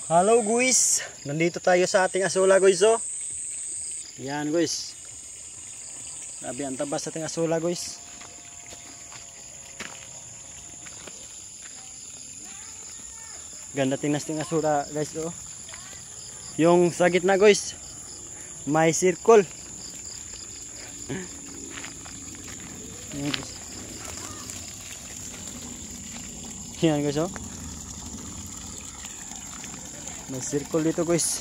Hello guys, nandito tayo sa ating asula guys oh. Yan guys. Grabe ang tabas sa ating asula guys. Ganda tingnan sa ating asula guys oh. Yung sa gitna guys, may circle. Yan guys. Yan guys oh. May circle dito guys.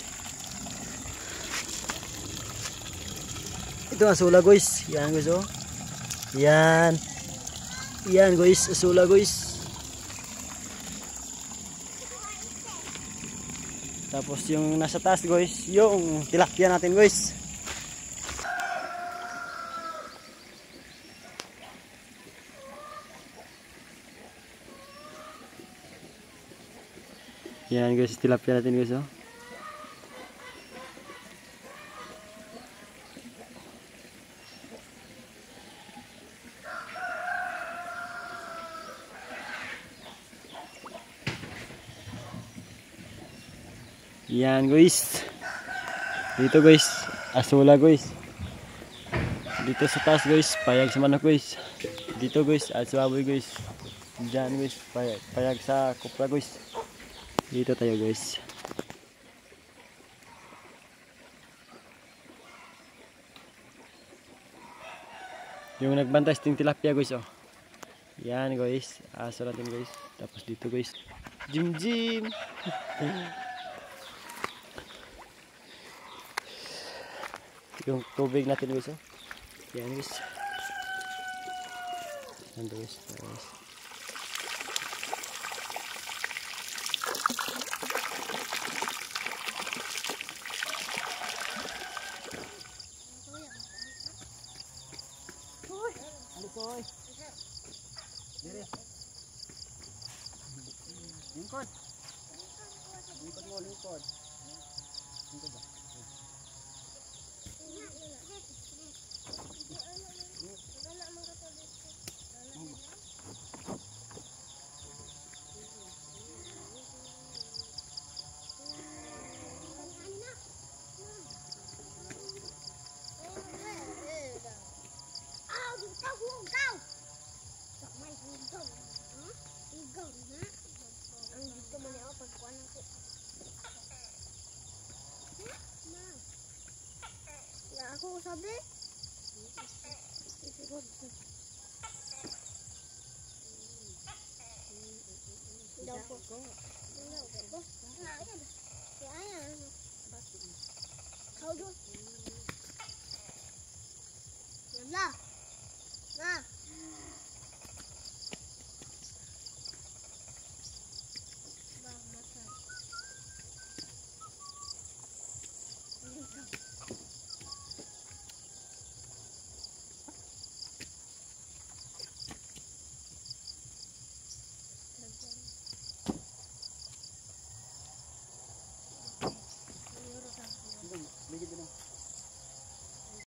Ito ang asula guys. Yan guys oh. Yan. Yan guys, asula guys. Tapos yung nasa taas guys, yung tilapia natin guys. Yan guys, tilapia natin guys oh. Yan guys. Dito guys, asula guys. Dito sa taas guys, payag sa manok guys. Dito guys, aswaboy guys. Diyan guys, payag sa kupra guys. Dito tayo guys. Yung nagbantay ting tilapia guys oh. Yan guys, aso natin guys. Tapos dito guys, Jim Jim. Yung tubig natin guys oh. Yan guys. Yan guys. Koy. Dire. Lingkod. Lingkod mo, lingkod. Lingkod ba? Aku sabi. Daw po. Kau do. Na.